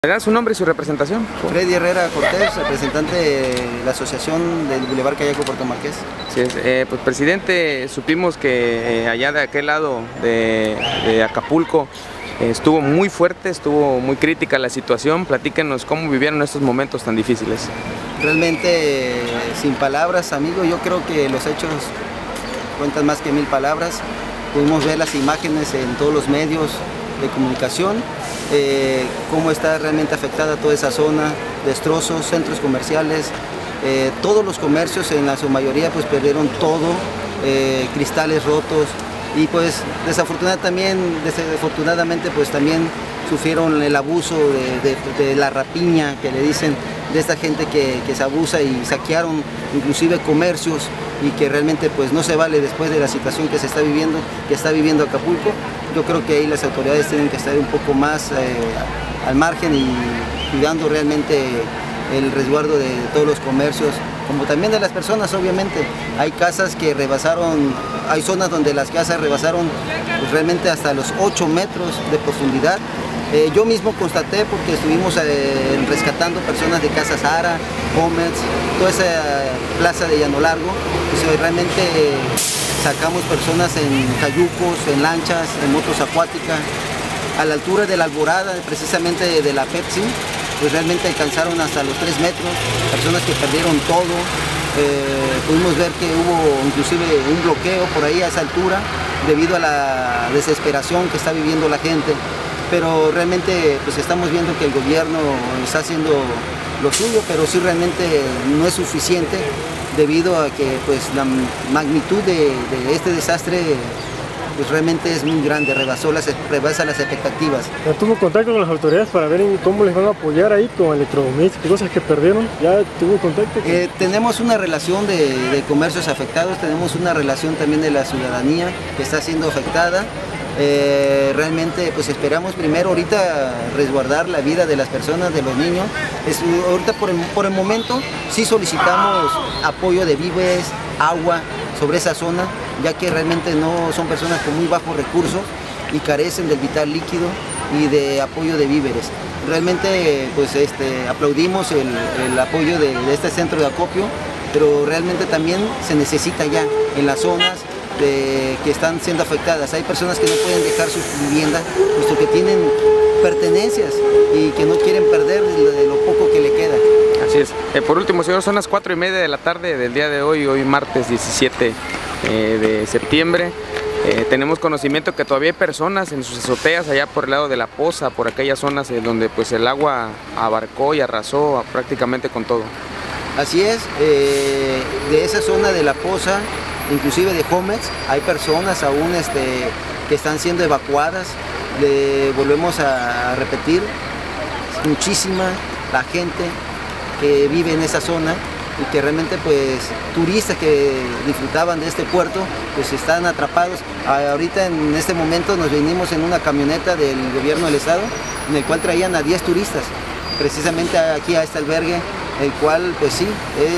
¿Me da su nombre y su representación? Freddy Herrera Cortés, representante de la Asociación del Boulevard Callaco Puerto Marqués. Sí, pues presidente, supimos que allá de aquel lado de Acapulco estuvo muy fuerte, estuvo muy crítica la situación. Platíquenos cómo vivieron estos momentos tan difíciles. Realmente sin palabras, amigo, yo creo que los hechos cuentan más que 1000 palabras. Pudimos ver las imágenes en todos los medios de comunicación, cómo está realmente afectada toda esa zona, destrozos, centros comerciales, todos los comercios en su mayoría pues perdieron todo, cristales rotos y pues desafortunadamente pues también sufrieron el abuso de la rapiña que le dicen, de esta gente que se abusa y saquearon inclusive comercios y que realmente pues no se vale después de la situación que está viviendo Acapulco. Yo creo que ahí las autoridades tienen que estar un poco más al margen y cuidando realmente el resguardo de todos los comercios, como también de las personas. Obviamente hay casas que rebasaron, hay zonas donde las casas rebasaron pues, realmente hasta los 8 metros de profundidad. Yo mismo constaté porque estuvimos rescatando personas de Casa Sara, Gómez, toda esa plaza de Llano Largo, pues, realmente sacamos personas en cayucos, en lanchas, en motos acuáticas, a la altura de la Alborada, precisamente de la Pepsi, pues realmente alcanzaron hasta los 3 metros, personas que perdieron todo. Pudimos ver que hubo inclusive un bloqueo por ahí a esa altura debido a la desesperación que está viviendo la gente. Pero realmente pues estamos viendo que el gobierno está haciendo lo suyo, pero sí realmente no es suficiente debido a que pues la magnitud de este desastre pues realmente es muy grande, rebasa las expectativas. ¿Ya tuvo contacto con las autoridades para ver cómo les van a apoyar ahí con electrodomésticos, cosas que perdieron? ¿Ya tuvo contacto? Tenemos una relación de comercios afectados, tenemos una relación también de la ciudadanía que está siendo afectada. Realmente pues esperamos primero ahorita resguardar la vida de las personas, de los niños. Ahorita por el momento sí solicitamos apoyo de víveres, agua sobre esa zona, ya que realmente no son personas con muy bajos recursos y carecen del vital líquido y de apoyo de víveres. Realmente pues aplaudimos el apoyo de este centro de acopio, pero realmente también se necesita ya en las zonas que están siendo afectadas. Hay personas que no pueden dejar sus viviendas puesto que tienen pertenencias y que no quieren perder de lo poco que le queda. Así es. Por último, señor, son las 4:30 de la tarde del día de hoy martes 17 de septiembre. Tenemos conocimiento que todavía hay personas en sus azoteas allá por el lado de La Poza, por aquellas zonas donde pues el agua abarcó y arrasó prácticamente con todo. Así es, de esa zona de La Poza, inclusive de Gómez, hay personas aún que están siendo evacuadas. Le volvemos a repetir, es muchísima la gente que vive en esa zona y que realmente pues turistas que disfrutaban de este puerto pues están atrapados. Ahorita en este momento nos venimos en una camioneta del gobierno del estado en el cual traían a 10 turistas precisamente aquí a este albergue, el cual pues sí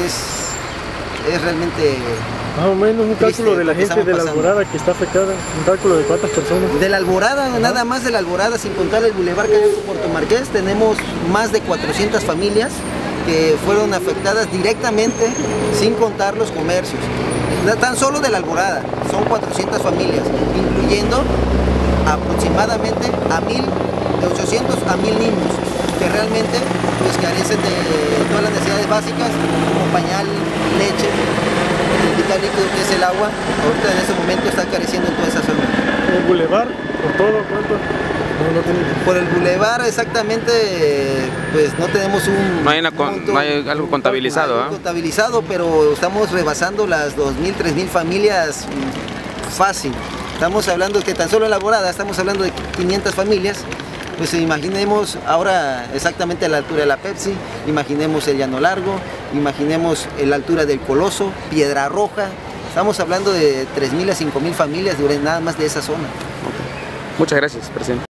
es realmente más o menos un cálculo de la gente de la Alborada que está afectada, un cálculo de cuántas personas. De la Alborada, nada más de la Alborada, sin contar el Boulevard Callaco Puerto Marqués, tenemos más de 400 familias que fueron afectadas directamente, sin contar los comercios. Tan solo de la Alborada, son 400 familias, incluyendo aproximadamente de 800 a 1000 niños, que realmente pues carecen de todas las necesidades básicas, como pañal, leche, el vital líquido que es el agua. Ahorita en este momento está careciendo en toda esa zona. ¿El bulevar, por todo, cuánto? No por el bulevar exactamente, pues no tenemos no hay algo contabilizado. No hay contabilizado, pero estamos rebasando las 2000, 3000 familias fácil. Estamos hablando que tan solo en la Alborada estamos hablando de 500 familias. Pues imaginemos ahora exactamente a la altura de la Pepsi, imaginemos el Llano Largo, imaginemos la altura del Coloso, Piedra Roja. Estamos hablando de 3000 a 5000 familias nada más de esa zona. Muchas gracias, presidente.